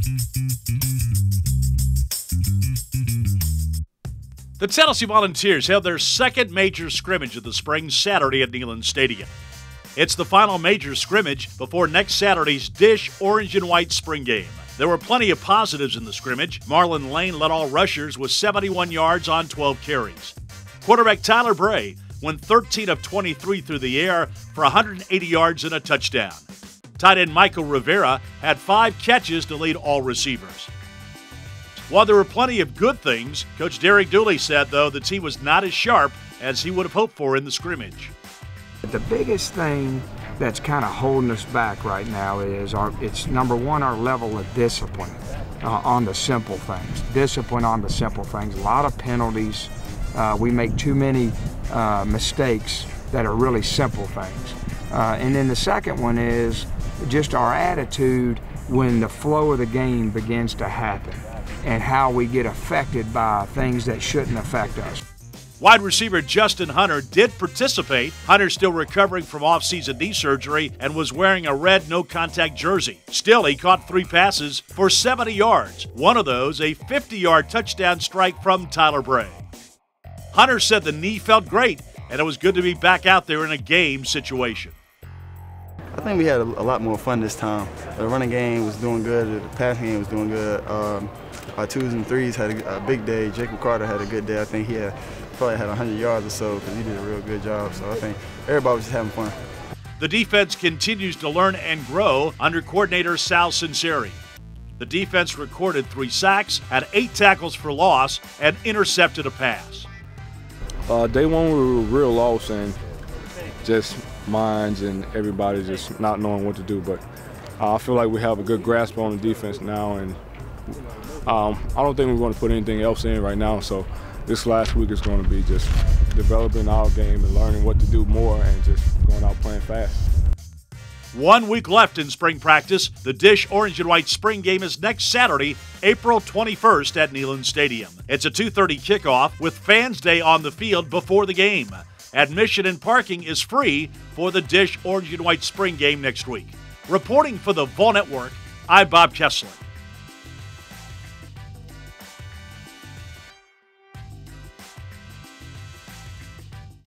The Tennessee Volunteers held their second major scrimmage of the spring Saturday at Neyland Stadium. It's the final major scrimmage before next Saturday's Dish Orange and White spring game. There were plenty of positives in the scrimmage. Marlon Lane led all rushers with 71 yards on 12 carries. Quarterback Tyler Bray went 13 of 23 through the air for 180 yards and a touchdown. Tight end Michael Rivera had 5 catches to lead all receivers. While there were plenty of good things, Coach Derek Dooley said, though, the team was not as sharp as he would have hoped for in the scrimmage. The biggest thing that's kind of holding us back right now is it's number one, our level of discipline on the simple things. Discipline on the simple things. A lot of penalties. We make too many mistakes that are really simple things. And then the second one is just our attitude when the flow of the game begins to happen and how we get affected by things that shouldn't affect us. Wide receiver Justin Hunter did participate. Hunter still recovering from off-season knee surgery and was wearing a red no-contact jersey. Still, he caught 3 passes for 70 yards. One of those, a 50-yard touchdown strike from Tyler Bray. Hunter said the knee felt great, and it was good to be back out there in a game situation. I think we had a lot more fun this time. The running game was doing good. The passing game was doing good. Our 2s and 3s had a big day. Jacob Carter had a good day. I think he probably had 100 yards or so because he did a real good job. So I think everybody was just having fun. The defense continues to learn and grow under coordinator Sal Sinceri. The defense recorded 3 sacks, had 8 tackles for loss, and intercepted a pass. Day one we were real lost and just minds and everybody just not knowing what to do. But I feel like we have a good grasp on the defense now, and I don't think we're going to put anything else in right now. So this last week is going to be just developing our game and learning what to do more and just going out playing fast. 1 week left in spring practice. The Dish Orange and White spring game is next Saturday, April 21st at Neyland Stadium. It's a 2:30 kickoff with Fans Day on the field before the game. Admission and parking is free for the Dish Orange and White spring game next week. Reporting for the Vol Network, I'm Bob Kessler.